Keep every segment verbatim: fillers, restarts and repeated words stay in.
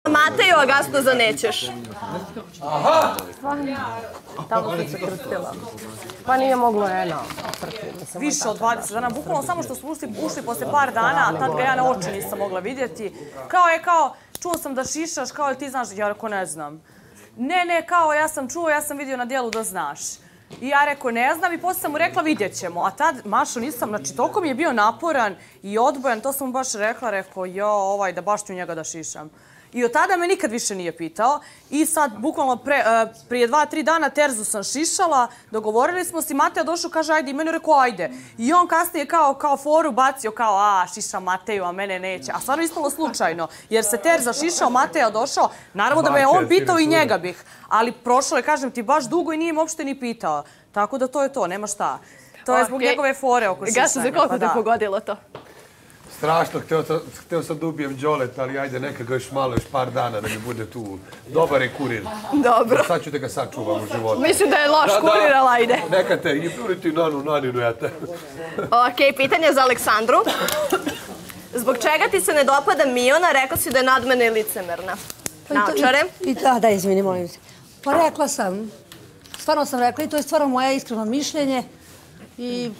Mateju, a gasno zanećeš. Aha! Tamo sam se krstila. Pa nije moglo eno. Više od dvadeset dana, bukvalno samo što smo ušli posle par dana, a tad ga ja na oči nisam mogla vidjeti. Kao je kao, čuo sam da šišaš, kao je ti znaš, ja rekao ne znam. Ne, ne, kao ja sam čuo, ja sam vidio na dijelu da znaš. I ja rekao ne znam i poslije sam mu rekla vidjet ćemo. A tad, Mašo, nisam, znači toliko mi je bio naporan i odbojan, to sam mu baš rekla, rekao jo, ovaj, da baš ću njega da šišam. I od tada me nikad više nije pitao. I sad, bukvalno prije dva, tri dana Terzu sam šišala, dogovorili smo se, Mateja došao, kaže ajde, i meni rekao ajde. I on kasnije kao foru bacio, kao a, šišam Mateju, a mene neće. A stvarno ispalo slučajno, jer se Terza šišao, Mateja došao, naravno da me on pitao i njega bih. Ali prošlo je, kažem ti, baš dugo i nije me uopšte ni pitao. Tako da to je to, nema šta. To je zbog njegove fore oko šišanja. Gasu, za koliko te pogodilo to? Strašno, hteo sam da ubijem Đolet, ali ajde neka ga još malo, još par dana da mi bude tu. Dobar je kurir. Dobro. Sad ću da ga sačuvam u životu. Mislim da je loš kurir, ali ajde. Neka te, i pruliti nanu, naninu, ja te. Ok, pitanje za Aleksandru. Zbog čega ti se ne dopada Miona? Rekla si da je nadmena i licemerna. Naočare? Da, da, izvini, molim se. Pa rekla sam, stvarno sam rekla i to je stvarno moje iskreno mišljenje. I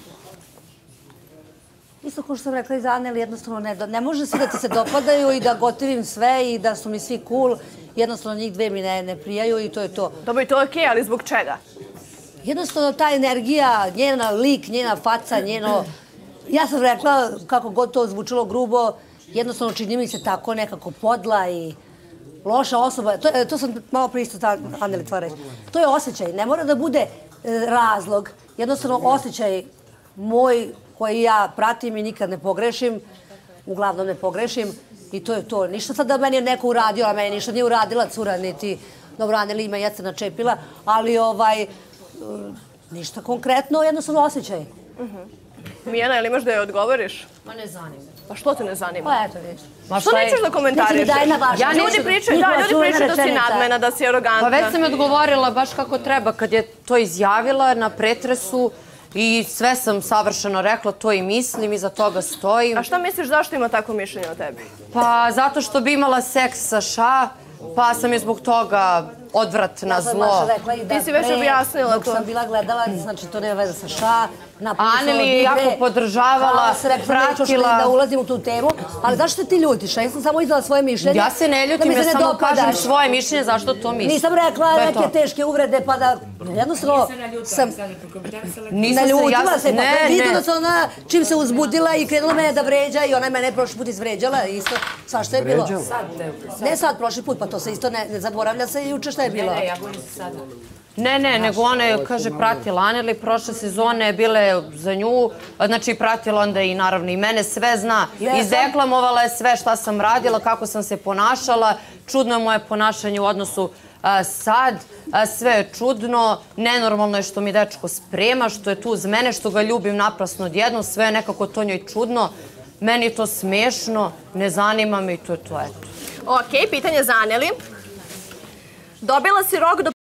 isto kao što sam rekla i za Aneli, jednostavno ne može se da ti se dopadaju i da gotivim sve i da su mi svi cool. Jednostavno njih dve mi ne prijaju i to je to. Dobro, i to je okej, ali zbog čega? Jednostavno ta energija, njena lik, njena faca, njeno... Ja sam rekla, kako god to zvučilo grubo, jednostavno čini mi se tako nekako podla i loša osoba. To sam malo prije isto Aneli tva reći. To je osjećaj, ne mora da bude razlog. Jednostavno osjećaj moj koji ja pratim i nikad ne pogrešim, uglavnom ne pogrešim i to je to. Ništa sad da meni je neko uradio, a meni ništa nije uradila cura, niti dobro, Aneli ima ja se načepila, ali ovaj, ništa konkretno, jednostavno osjećaj. Mijana, ili imaš da je odgovoriš? Ma ne zanima. Pa što te ne zanima? Pa eto, viš. Što nećeš da komentariš? Ljudi pričaju da si nadmena, da si arogantna. Pa već sam odgovorila baš kako treba kad je to izjavila na pretresu. I sve sam savršeno rekla, to i mislim, iza toga stojim. A šta misliš, zašto ima tako mišljenje o tebi? Pa zato što bi imala seks sa Ša, pa sam je zbog toga odvratna zlo. Ti si već objasnila to. Dok sam bila gledala, znači to nema veze sa Ša. Aneli je jako podržavala, pratila. Da ulazim u tu temu, ali zašto ti ljutiš? Ja sam samo izdala svoje mišljenje. Ja se ne ljutim, ja samo kažem svoje mišljenje, zašto to mislim. Nisam rekla neke teške uvrede, pa da jednostavno sam naljutila se, pa vidim da se ona čim se uzbudila i krenula mene da vređa i ona je mene prošli put izvređala isto. Svašta je bilo. Ne sad, prošli put, pa to se isto ne zaboravlja se i juče šta je bilo. Ne, ja govorim sada. Ne, ne, nego ona je, kaže, pratila Aneli, prošle sezone je bile za nju, znači pratila onda i naravno i mene, sve zna, izdeklamovala je sve šta sam radila, kako sam se ponašala, čudno je moje ponašanje u odnosu sad, sve je čudno, nenormalno je što mi dečko sprema, što je tu uz mene, što ga ljubim naprasno odjednom, sve je nekako to njoj čudno, meni je to smešno, ne zanima me i to je to, eto. Ok, pitanje za Aneli. Dobila si rok do